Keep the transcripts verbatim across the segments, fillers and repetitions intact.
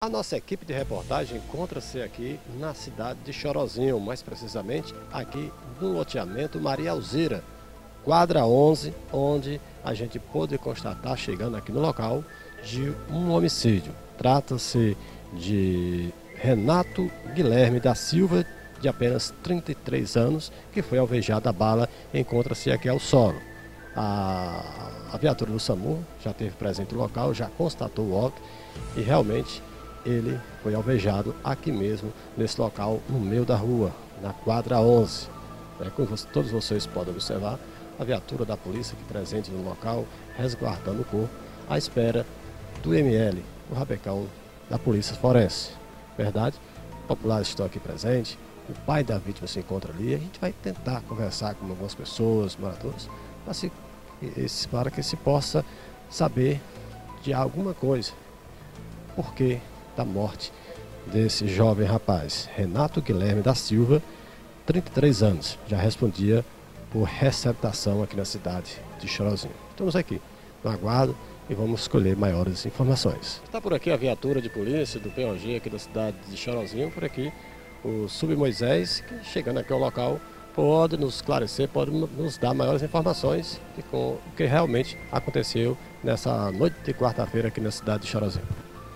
A nossa equipe de reportagem encontra-se aqui na cidade de Chorozinho, mais precisamente aqui no loteamento Maria Alzira, quadra onze, onde a gente pôde constatar, chegando aqui no local, de um homicídio. Trata-se de Renato Guilherme da Silva, de apenas trinta e três anos, que foi alvejado a bala. Encontra-se aqui ao solo. A, a viatura do SAMU já esteve presente no local, já constatou o óbito e realmente ele foi alvejado aqui mesmo, nesse local, no meio da rua, na quadra onze. É, como você, todos vocês podem observar, a viatura da polícia aqui presente no local, resguardando o corpo, à espera do M L, o rabecão da polícia forense. Verdade? Populares estão aqui presentes, o pai da vítima se encontra ali, a gente vai tentar conversar com algumas pessoas, moradores, para, se, para que se possa saber de alguma coisa. Por que da morte desse jovem rapaz, Renato Guilherme da Silva, trinta e três anos, já respondia por receptação aqui na cidade de Chorozinho. Estamos aqui no aguardo e vamos escolher maiores informações. Está por aqui a viatura de polícia do P O G aqui da cidade de Chorozinho, por aqui o Sub Moisés, que chegando aqui ao local pode nos esclarecer, pode nos dar maiores informações de com o que realmente aconteceu nessa noite de quarta-feira aqui na cidade de Chorozinho.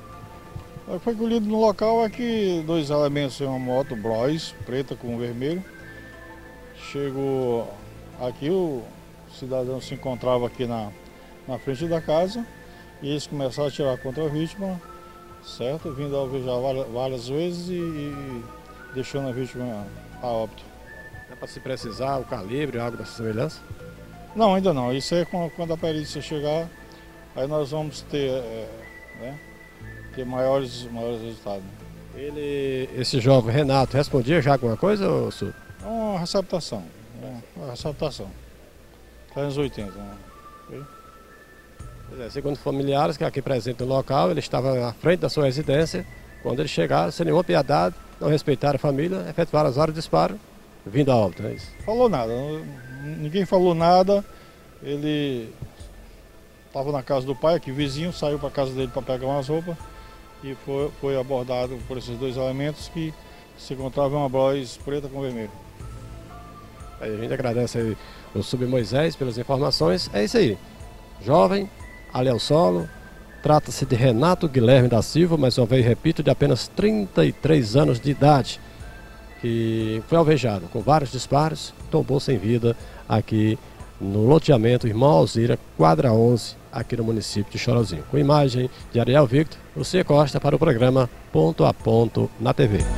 Foi colhido no local aqui dois elementos, uma moto Bros, preta com vermelho. Chegou aqui, o cidadão se encontrava aqui na, na frente da casa e eles começaram a atirar contra a vítima, certo? Vindo a alvejar várias, várias vezes e, e deixando a vítima a óbito. É para se precisar o calibre, algo dessa semelhança? Não, ainda não. Isso é quando a perícia chegar, aí nós vamos ter, é, né? ter maiores, maiores resultados. Ele, esse jovem Renato, respondia já alguma coisa, ou Su? Uma receptação, né? Uma receptação. anos oitenta. Né? É, segundo familiares que aqui presente no local, ele estava à frente da sua residência. Quando eles chegaram, sem nenhuma piedade, não respeitaram a família, efetuaram vários disparos, vindo a óbito, é isso? Falou nada, ninguém falou nada. Ele estava na casa do pai, aqui vizinho, saiu para a casa dele para pegar umas roupas. E foi, foi abordado por esses dois elementos que se encontravam uma Bros preta com vermelho. Aí a gente agradece aí o Sub Moisés pelas informações. É isso aí. Jovem, ali ao solo. Trata-se de Renato Guilherme da Silva, mais uma vez repito, de apenas trinta e três anos de idade, que foi alvejado com vários disparos, tombou sem vida aqui no loteamento Irmão Alzira, quadra onze, aqui no município de Chorozinho. Com imagem de Ariel Victor, Lucia Costa para o programa Ponto a Ponto na T V.